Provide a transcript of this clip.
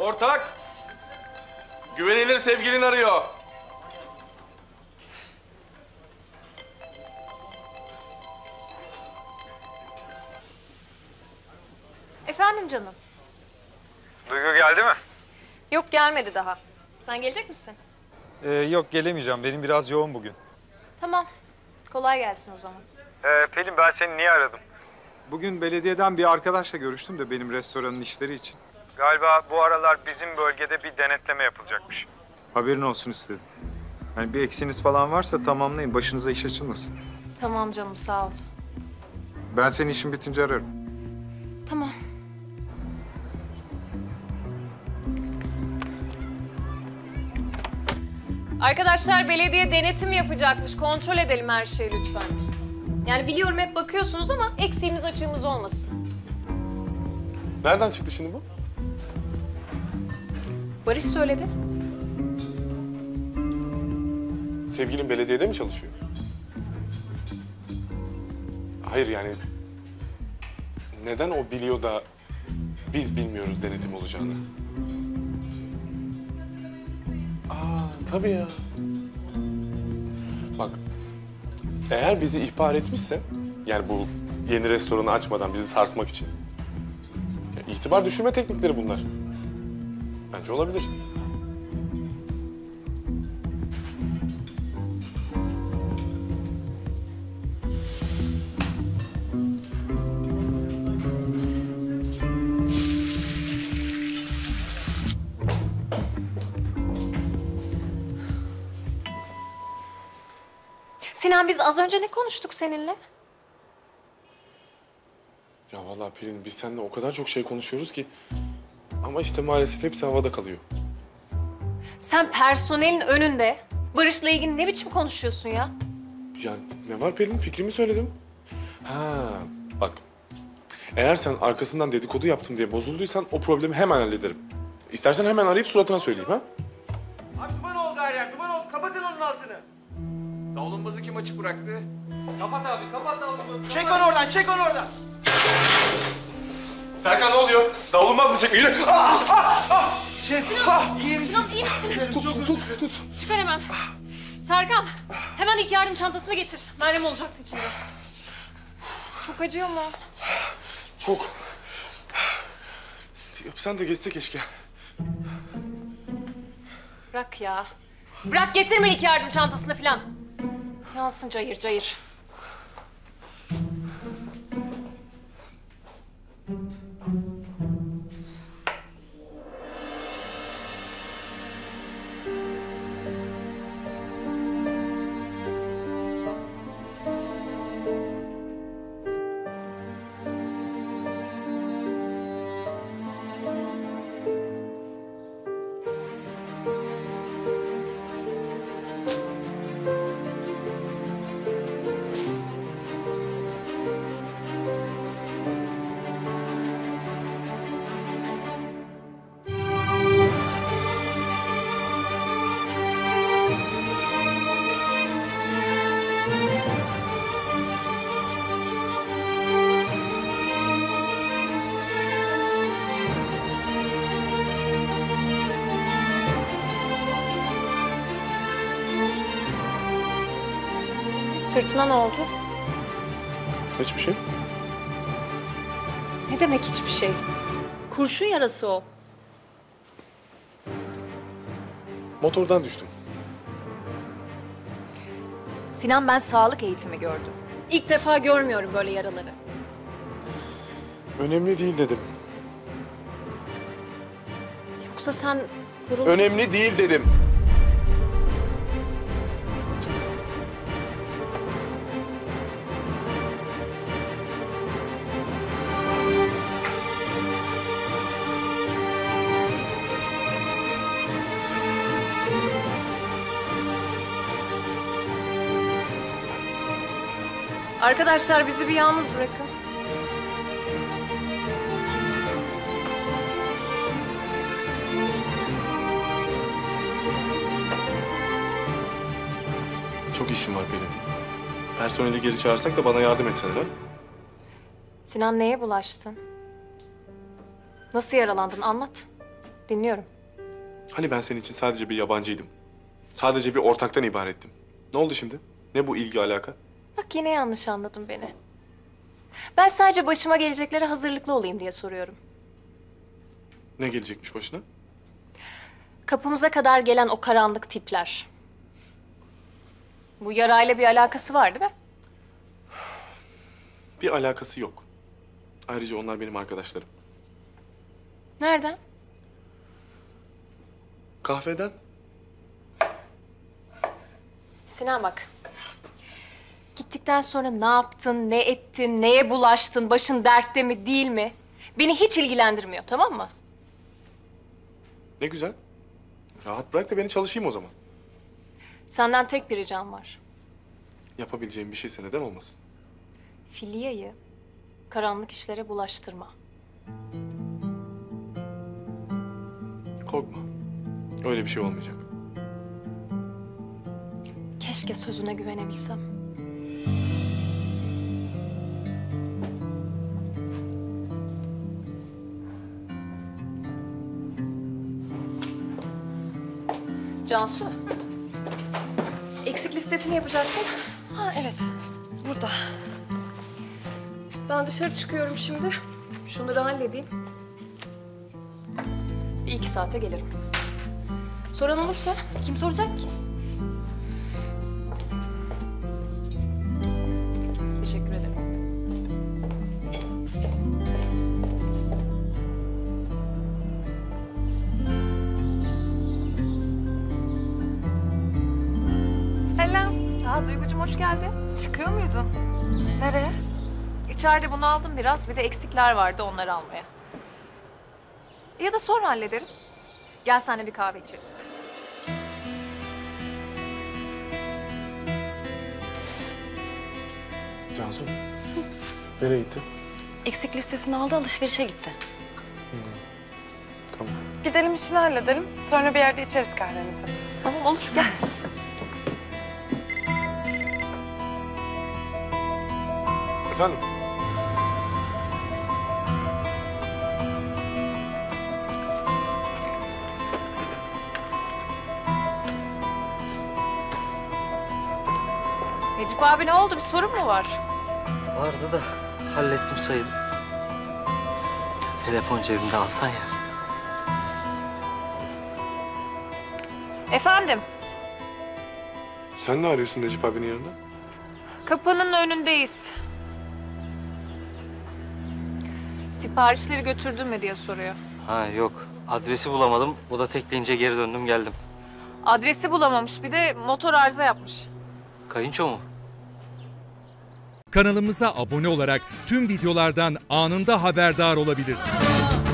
Ortak! Güvenilir sevgilin arıyor. Efendim canım? Duygu geldi mi? Yok gelmedi daha. Sen gelecek misin? Yok gelemeyeceğim. Benim biraz yoğun bugün. Tamam. Kolay gelsin o zaman. Pelin ben seni niye aradım? Bugün belediyeden bir arkadaşla görüştüm de benim restoranın işleri için. Galiba bu aralar bizim bölgede bir denetleme yapılacakmış. Haberin olsun istedim. Yani bir eksiniz falan varsa tamamlayın. Başınıza iş açılmasın. Tamam canım sağ ol. Ben seni işin bitince ararım. Tamam. Arkadaşlar belediye denetim yapacakmış. Kontrol edelim her şeyi lütfen. Yani biliyorum hep bakıyorsunuz ama eksiğimiz açığımız olmasın. Nereden çıktı şimdi bu? Barış söyledi. Sevgilin belediyede mi çalışıyor? Hayır yani... Neden o biliyor da biz bilmiyoruz denetim olacağını? Tabii ya. Bak, eğer bizi ihbar etmişse, yani bu yeni restoranı açmadan bizi sarsmak için, ya itibar düşürme teknikleri bunlar. Bence olabilir. Sinan biz az önce ne konuştuk seninle? Ya vallahi Pelin, biz seninle o kadar çok şey konuşuyoruz ki... Ama işte maalesef hepsi havada kalıyor. Sen personelin önünde Barış'la ilgili ne biçim konuşuyorsun ya? Ya ne var Pelin? Fikrimi söyledim. Ha, bak. Eğer sen arkasından dedikodu yaptım diye bozulduysan o problemi hemen hallederim. İstersen hemen arayıp suratına söyleyeyim ha? Abi duman oldu her yer, duman oldu. Kapatın onun altını. Davlumbazı kim açık bıraktı? Kapat abi, kapat davlumbazı. Çek onu oradan, çek onu oradan. Serkan ne oluyor? Davulmaz mı çekmiyor? Şef, iyi misin? Sinan iyi misin? Tut. Çıkar hemen. Serkan hemen ilk yardım çantasını getir. Meryem olacaktı içinde. Çok acıyor mu? Çok. Sen de geçse keşke. Bırak ya. Bırak getirme ilk yardım çantasını falan. Yansın cayır cayır. Sırtına ne oldu? Hiçbir şey. Ne demek hiçbir şey? Kurşun yarası o. Motordan düştüm. Sinan ben sağlık eğitimi gördüm. İlk defa görmüyorum böyle yaraları. Önemli değil dedim. Yoksa sen vurul... Önemli değil dedim. Arkadaşlar bizi bir yalnız bırakın. Çok işim var Pelin. Personeli geri çağırsak da bana yardım etsene ha? Sinan neye bulaştın? Nasıl yaralandın anlat. Dinliyorum. Hani ben senin için sadece bir yabancıydım. Sadece bir ortaktan ibarettim. Ne oldu şimdi? Ne bu ilgi alaka? Bak yine yanlış anladın beni. Ben sadece başıma geleceklere hazırlıklı olayım diye soruyorum. Ne gelecekmiş başına? Kapımıza kadar gelen o karanlık tipler. Bu yarayla bir alakası var değil mi? Bir alakası yok. Ayrıca onlar benim arkadaşlarım. Nereden? Kahveden. Sinan bak. Gittikten sonra ne yaptın, ne ettin, neye bulaştın, başın dertte mi değil mi? Beni hiç ilgilendirmiyor, tamam mı? Ne güzel. Rahat bırak da beni çalışayım o zaman. Senden tek bir ricam var. Yapabileceğim bir şeyse neden olmasın? Filya'yı karanlık işlere bulaştırma. Korkma. Öyle bir şey olmayacak. Keşke sözüne güvenebilsem. Cansu. Eksik listesini yapacaktın. Ha evet. Burada. Ben dışarı çıkıyorum şimdi. Şunları halledeyim. Bir 2 saate gelirim. Soran olursa kim soracak ki? Teşekkür ederim. Selam. Duygucuğum hoş geldin. Çıkıyor muydun? Nereye? İçeride bunu aldım biraz. Bir de eksikler vardı onları almaya. Ya da sonra hallederim. Gel seninle bir kahve içelim. Cansu. Nereye gitti? Eksik listesini aldı, alışverişe gitti. Tamam. Gidelim işini halledelim. Sonra bir yerde içeriz kahvemizi. Tamam olur gel. Efendim? Necip abi ne oldu? Bir sorun mu var? Vardı da hallettim sayılır. Telefon cebimde alsan ya. Efendim? Sen ne arıyorsun Necip abinin yanında? Kapının önündeyiz. Siparişleri götürdün mü diye soruyor. Ha yok. Adresi bulamadım. O da tek deyince geri döndüm geldim. Adresi bulamamış bir de motor arıza yapmış. Kayınço mu? Kanalımıza abone olarak tüm videolardan anında haberdar olabilirsiniz.